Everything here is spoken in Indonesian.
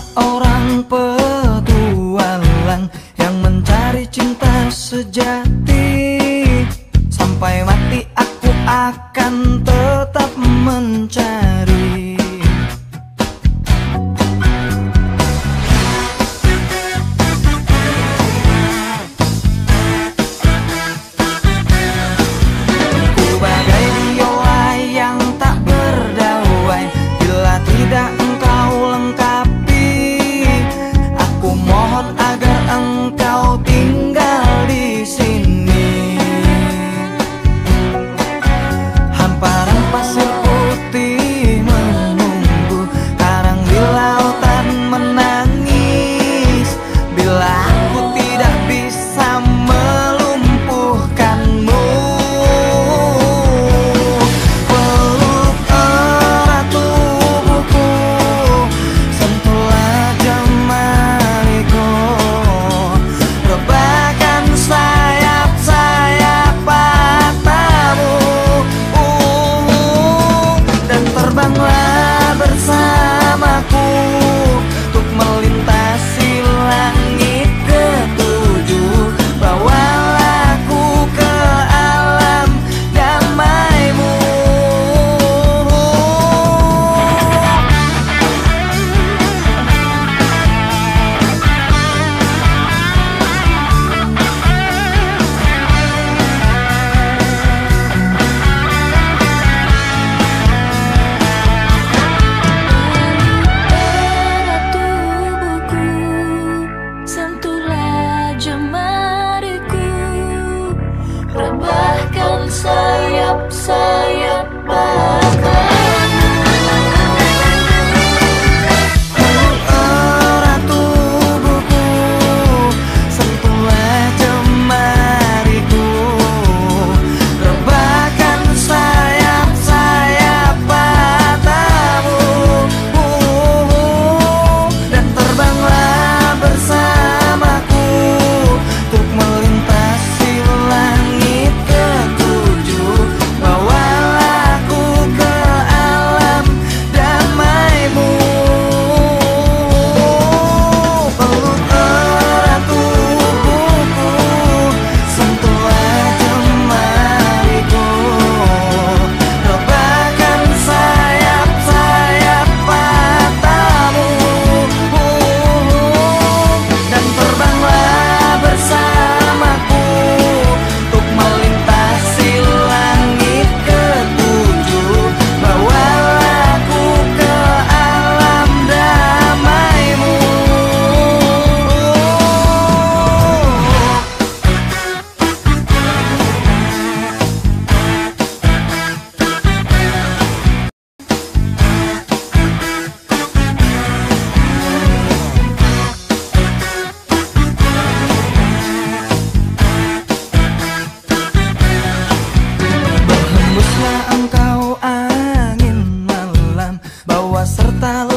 seorang petualang yang mencari cinta sejati. Sampai mati aku akan tetap mencari. Ku bagai biola yang tak berdauai bila tidak engkau lengkapi. Aku mohon agar engkau tinggal di sini. Hamparan pasir putih menunggu, karang di lautan menangis. Bila aku tidak bisa melumpuhkanmu, peluk erat tubuhku, sentuhlah jemariku, rebahkan sayap-sayap matamu, dan terbanglah bersamaku untuk melintasi langit ketujuh. Bawalah aku ke alam damaimu. Erat tubuhku, sentuhlah jemariku, rebahkan sayap-sayap Erat tubuhku, sentuhlah jemariku, rebahkan sayap-sayap matamu, dan terbanglah bersamaku untuk melintasi langit ketujuh. Bawalah aku ke alam damaimu. Peluk erat tubuhku, sentuhlah jemariku, rebahkan sayap-sayap matamu, dan terbanglah bersamaku untuk melintasi langit ketujuh. Bawalah aku ke alam damaimu. Berhembuslah engkau angin malam, bawa serta